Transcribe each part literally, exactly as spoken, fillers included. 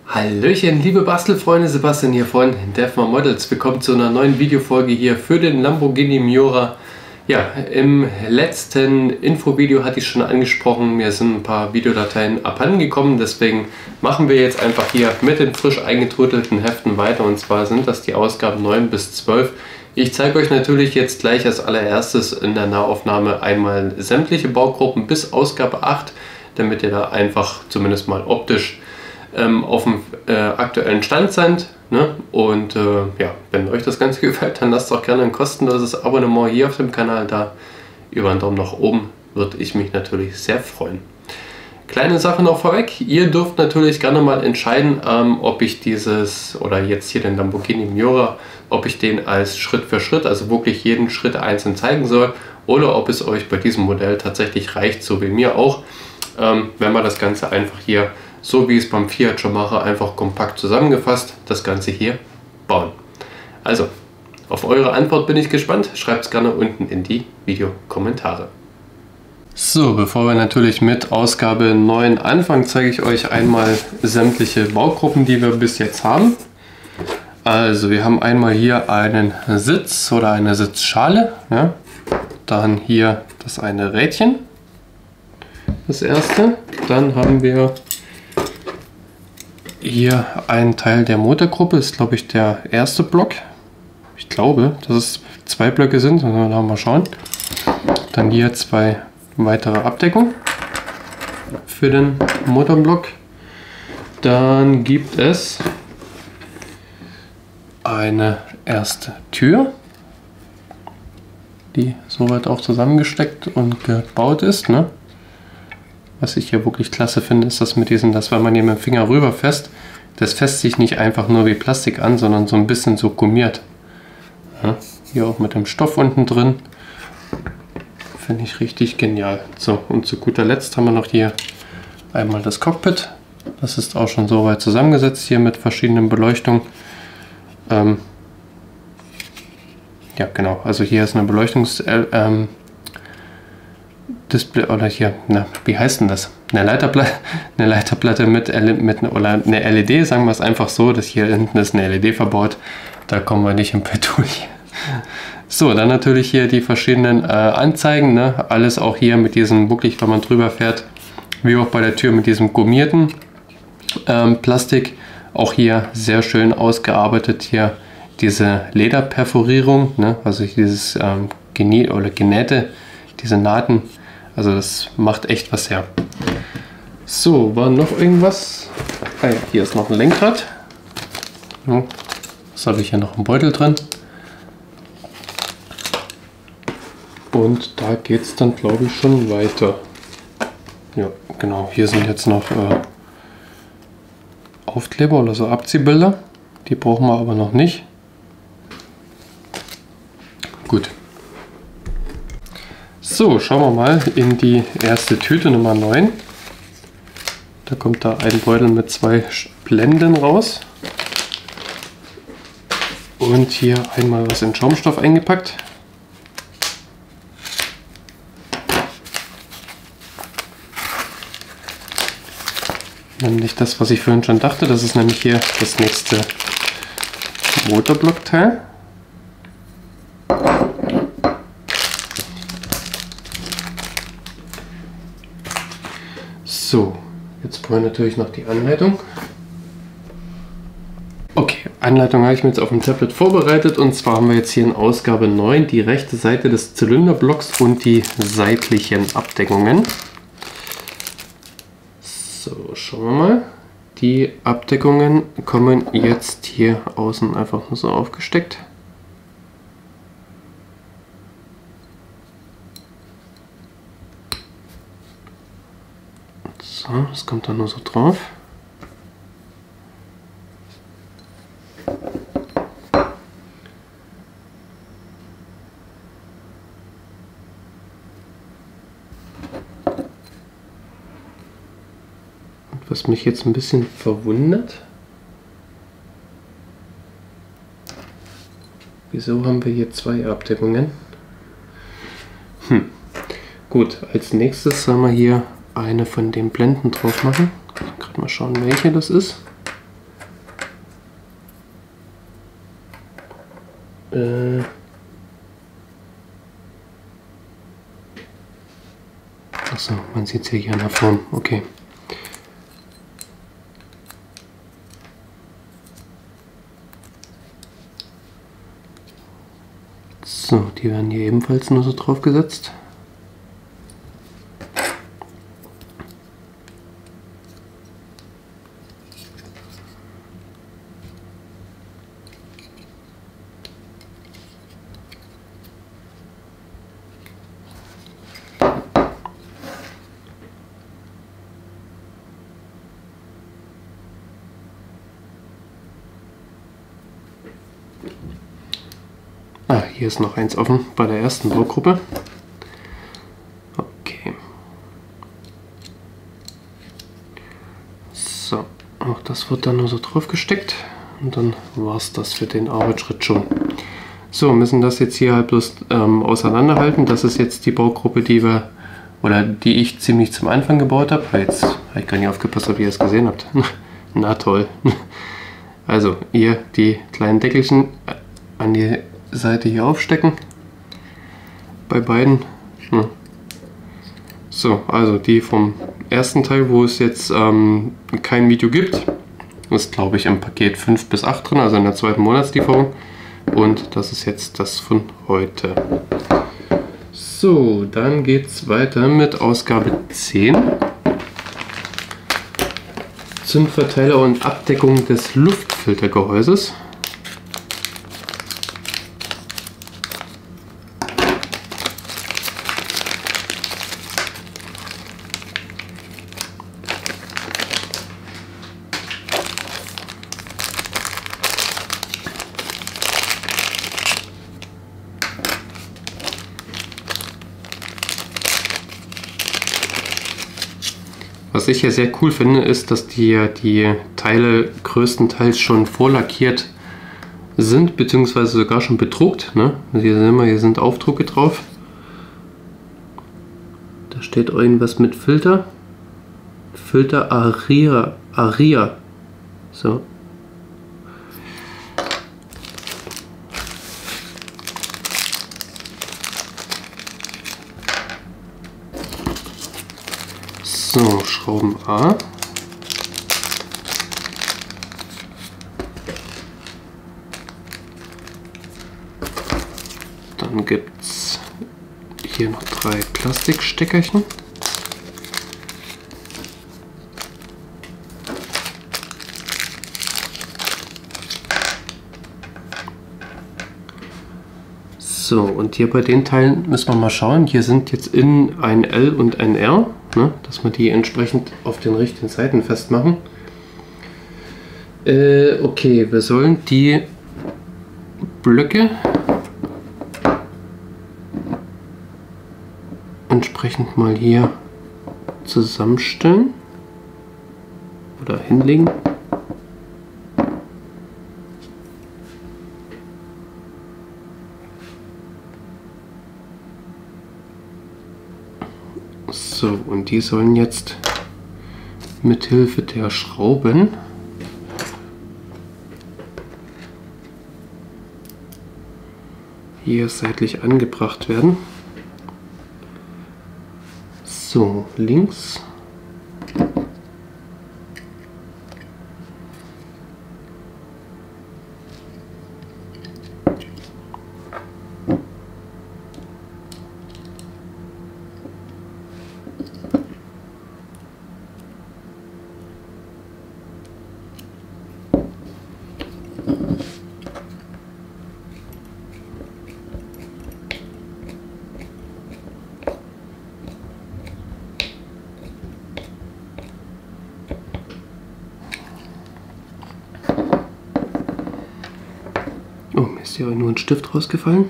Hallöchen, liebe Bastelfreunde, Sebastian hier von Defma Models. Willkommen zu einer neuen Videofolge hier für den Lamborghini Miura. Ja, im letzten Infovideo hatte ich schon angesprochen, mir sind ein paar Videodateien abhanden gekommen, deswegen machen wir jetzt einfach hier mit den frisch eingetrudelten Heften weiter, und zwar sind das die Ausgaben neun bis zwölf. Ich zeige euch natürlich jetzt gleich als allererstes in der Nahaufnahme einmal sämtliche Baugruppen bis Ausgabe acht, damit ihr da einfach zumindest mal optisch ähm, auf dem äh, aktuellen Stand seid. Ne? Und äh, ja, wenn euch das Ganze gefällt, dann lasst auch gerne ein kostenloses Abonnement hier auf dem Kanal da. Über einen Daumen nach oben würde ich mich natürlich sehr freuen. Kleine Sache noch vorweg, ihr dürft natürlich gerne mal entscheiden, ähm, ob ich dieses, oder jetzt hier den Lamborghini Miura, ob ich den als Schritt für Schritt, also wirklich jeden Schritt einzeln zeigen soll, oder ob es euch bei diesem Modell tatsächlich reicht, so wie mir auch, ähm, wenn man das Ganze einfach hier, so wie ich es beim Fiat schon mache, einfach kompakt zusammengefasst, das Ganze hier bauen. Also, auf eure Antwort bin ich gespannt, schreibt es gerne unten in die Videokommentare. So, bevor wir natürlich mit Ausgabe neun anfangen, zeige ich euch einmal sämtliche Baugruppen, die wir bis jetzt haben. Also wir haben einmal hier einen Sitz oder eine Sitzschale, ja. Dann hier das eine Rädchen, das erste. Dann haben wir hier einen Teil der Motorgruppe, ist glaube ich der erste Block. Ich glaube, dass es zwei Blöcke sind, dann werden wir mal schauen. Dann hier zwei weitere Abdeckung für den Motorblock. Dann gibt es eine erste Tür, die soweit auch zusammengesteckt und gebaut ist. Ne? Was ich hier wirklich klasse finde, ist das mit diesem, dass wenn man hier mit dem Finger rüber fest, das fässt sich nicht einfach nur wie Plastik an, sondern so ein bisschen so gummiert. Ja, hier auch mit dem Stoff unten drin. Finde ich richtig genial. So, und zu guter Letzt haben wir noch hier einmal das Cockpit. Das ist auch schon soweit zusammengesetzt hier mit verschiedenen Beleuchtungen. Ähm, ja, genau. Also hier ist eine Beleuchtungs ähm, Display oder hier, na, wie heißt denn das? Eine Leiterplatte, eine Leiterplatte mit, mit oder eine L E D, sagen wir es einfach so. Das hier hinten ist eine L E D verbaut. Da kommen wir nicht im Pad durch. So, dann natürlich hier die verschiedenen äh, Anzeigen, ne? Alles auch hier mit diesem, wirklich, wenn man drüber fährt, wie auch bei der Tür mit diesem gummierten ähm, Plastik. Auch hier sehr schön ausgearbeitet, hier diese Lederperforierung, ne? Also dieses ähm, Genie oder Genähte, diese Nahten, also das macht echt was her. So, war noch irgendwas? Ah ja, hier ist noch ein Lenkrad. Ja, was habe ich hier noch im Beutel drin? Und da geht es dann, glaube ich, schon weiter. Ja, genau. Hier sind jetzt noch äh, Aufkleber oder so Abziehbilder. Die brauchen wir aber noch nicht. Gut. So, schauen wir mal in die erste Tüte Nummer neun. Da kommt da ein Beutel mit zwei Blenden raus. Und hier einmal was in Schaumstoff eingepackt. Nämlich das, was ich vorhin schon dachte, das ist nämlich hier das nächste Motorblockteil. So, jetzt brauche ich natürlich noch die Anleitung. Okay, Anleitung habe ich mir jetzt auf dem Tablet vorbereitet, und zwar haben wir jetzt hier in Ausgabe neun die rechte Seite des Zylinderblocks und die seitlichen Abdeckungen. So, schauen wir mal. Die Abdeckungen kommen jetzt hier außen einfach nur so aufgesteckt. So, das kommt dann nur so drauf. Was mich jetzt ein bisschen verwundert, wieso haben wir hier zwei Abdeckungen? Hm. Gut, als nächstes sollen wir hier eine von den Blenden drauf machen. Gerade mal schauen, welche das ist. Äh Achso, man sieht es ja hier in der Form. Okay. So, die werden hier ebenfalls nur so drauf gesetzt. Ah, hier ist noch eins offen bei der ersten Baugruppe. Okay. So, auch das wird dann nur so drauf gesteckt und dann war es das für den Arbeitsschritt schon. So, müssen das jetzt hier halt bloß ähm, auseinanderhalten. Das ist jetzt die Baugruppe, die wir oder die ich ziemlich zum Anfang gebaut habe. Jetzt habe ich gar nicht aufgepasst, ob ihr es gesehen habt. Na toll. Also hier die kleinen Deckelchen an die Seite hier aufstecken. Bei beiden. Ja. So, also die vom ersten Teil, wo es jetzt ähm, kein Video gibt, ist glaube ich im Paket fünf bis acht drin, also in der zweiten Monatslieferung. Und das ist jetzt das von heute. So, dann geht es weiter mit Ausgabe zehn. Zündverteiler und Abdeckung des Luftfiltergehäuses. Was ich hier sehr cool finde, ist, dass die, die Teile größtenteils schon vorlackiert sind, beziehungsweise sogar schon bedruckt. Ne? Also hier sehen wir, hier sind Aufdrucke drauf. Da steht irgendwas mit Filter. Filter Aria. Aria. So. So, Schrauben A. Dann gibt es hier noch drei Plastiksteckerchen. So, und hier bei den Teilen müssen wir mal schauen. Hier sind jetzt innen ein L und ein R, ne, dass wir die entsprechend auf den richtigen Seiten festmachen. Äh, okay, wir sollen die Blöcke entsprechend mal hier zusammenstellen oder hinlegen. So, und die sollen jetzt mit Hilfe der Schrauben hier seitlich angebracht werden. So, links. Oh, mir ist hier nur ein Stift rausgefallen.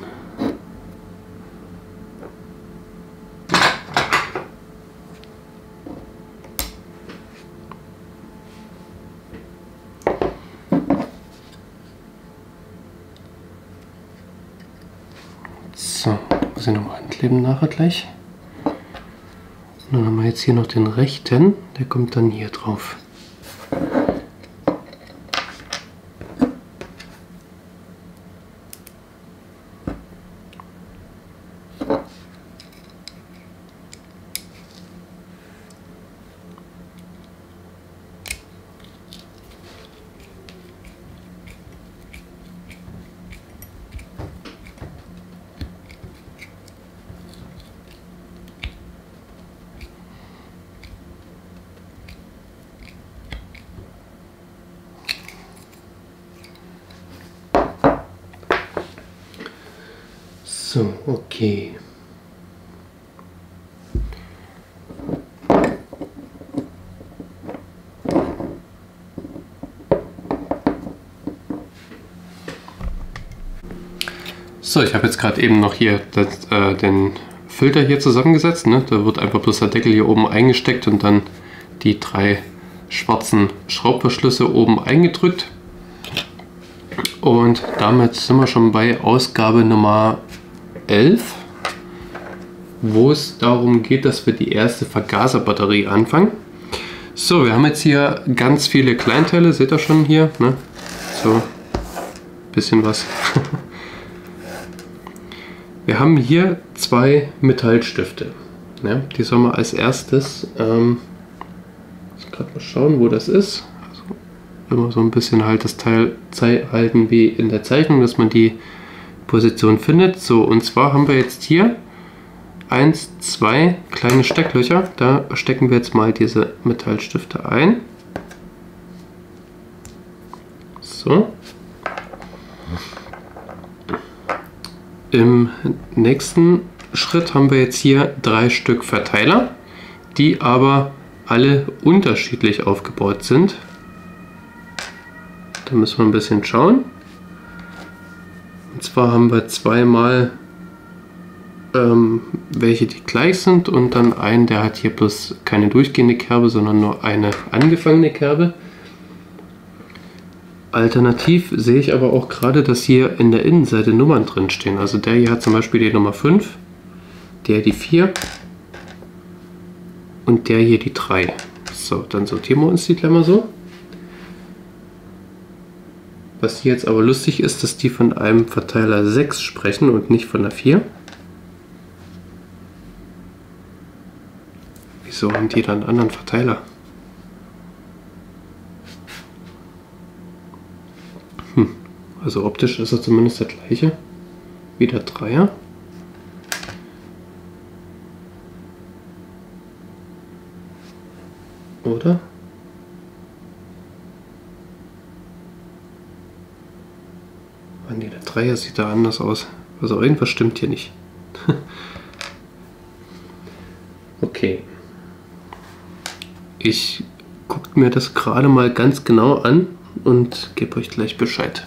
So, muss ich nochmal ankleben nachher gleich. Und dann haben wir jetzt hier noch den rechten, der kommt dann hier drauf. So, okay. So, ich habe jetzt gerade eben noch hier das, äh, den Filter hier zusammengesetzt. Ne? Da wird einfach bloß der Deckel hier oben eingesteckt und dann die drei schwarzen Schraubverschlüsse oben eingedrückt. Und damit sind wir schon bei Ausgabe Nummer elf, wo es darum geht, dass wir die erste Vergaserbatterie anfangen. So, wir haben jetzt hier ganz viele Kleinteile, seht ihr schon hier, ne? So, ein bisschen was. Wir haben hier zwei Metallstifte. Ja, die sollen wir als erstes, ähm, ich muss gerade mal schauen, wo das ist. Also immer so ein bisschen halt das Teil halten wie in der Zeichnung, dass man die Position findet. So, und zwar haben wir jetzt hier eins, zwei kleine Stecklöcher. Da stecken wir jetzt mal diese Metallstifte ein. So. Im nächsten Schritt haben wir jetzt hier drei Stück Verteiler, die aber alle unterschiedlich aufgebaut sind. Da müssen wir ein bisschen schauen. Und zwar haben wir zweimal ähm, welche, die gleich sind, und dann einen, der hat hier bloß keine durchgehende Kerbe, sondern nur eine angefangene Kerbe. Alternativ sehe ich aber auch gerade, dass hier in der Innenseite Nummern drin stehen. Also der hier hat zum Beispiel die Nummer fünf, der die vier und der hier die drei. So, dann sortieren wir uns die gleich mal so. Was hier jetzt aber lustig ist, dass die von einem Verteiler sechs sprechen und nicht von der vier. Wieso haben die dann einen anderen Verteiler? Hm. Also optisch ist er zumindest der gleiche wie der Dreier. Oder? Ah ne, der Dreier sieht da anders aus. Also irgendwas stimmt hier nicht. Okay. Ich gucke mir das gerade mal ganz genau an und gebe euch gleich Bescheid.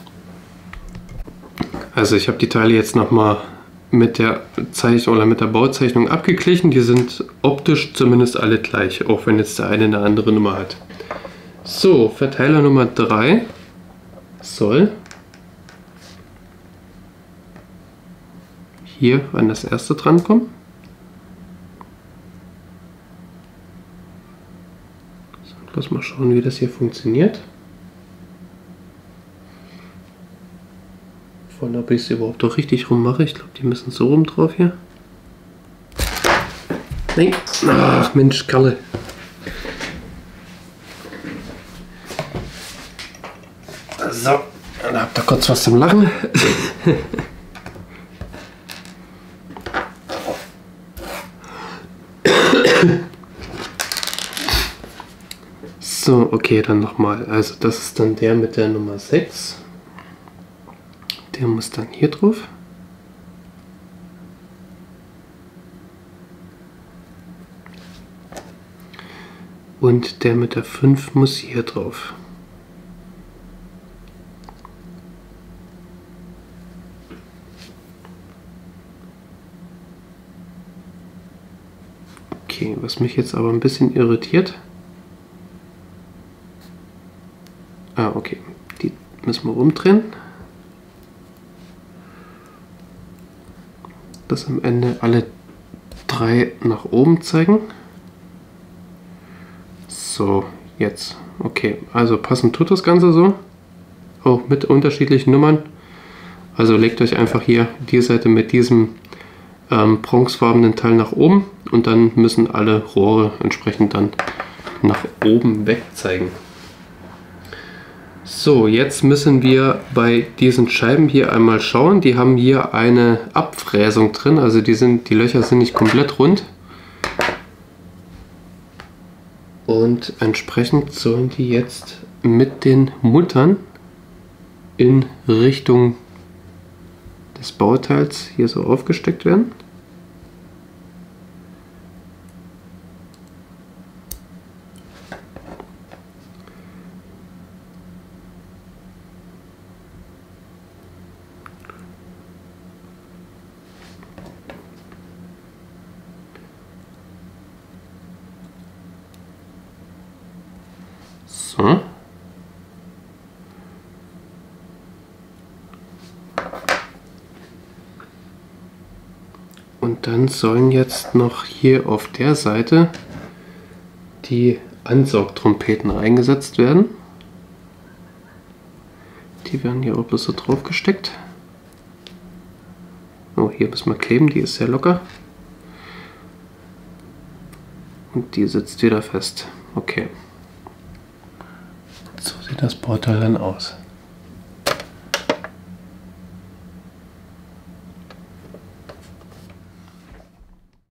Also ich habe die Teile jetzt nochmal mit der Zeichnung oder mit der Bauzeichnung abgeglichen. Die sind optisch zumindest alle gleich, auch wenn jetzt der eine eine andere Nummer hat. So, Verteiler Nummer drei soll hier an das erste drankommen. So, lass mal schauen, wie das hier funktioniert. Von ob ich es überhaupt doch richtig rum mache. Ich glaube, die müssen so rum drauf hier. Nein. Ach Mensch, Kalle. So, dann habt ihr kurz was zum Lachen. So, okay, dann nochmal. Also das ist dann der mit der Nummer sechs. Der muss dann hier drauf. Und der mit der fünf muss hier drauf. Okay, was mich jetzt aber ein bisschen irritiert. Ah, okay. Die müssen wir rumdrehen. Dass am Ende alle drei nach oben zeigen. So, jetzt. Okay, also passend tut das Ganze so. Auch mit unterschiedlichen Nummern. Also legt euch einfach hier die Seite mit diesem ähm, bronzefarbenen Teil nach oben und dann müssen alle Rohre entsprechend dann nach oben weg zeigen. So, jetzt müssen wir bei diesen Scheiben hier einmal schauen. Die haben hier eine Abfräsung drin, also die, sind, die Löcher sind nicht komplett rund. Und entsprechend sollen die jetzt mit den Muttern in Richtung des Bauteils hier so aufgesteckt werden. So. Und dann sollen jetzt noch hier auf der Seite die Ansaugtrompeten eingesetzt werden. Die werden hier auch bloß so drauf gesteckt. Oh, hier müssen wir kleben, die ist sehr locker. Und die sitzt wieder fest. Okay. So sieht das Bauteil dann aus.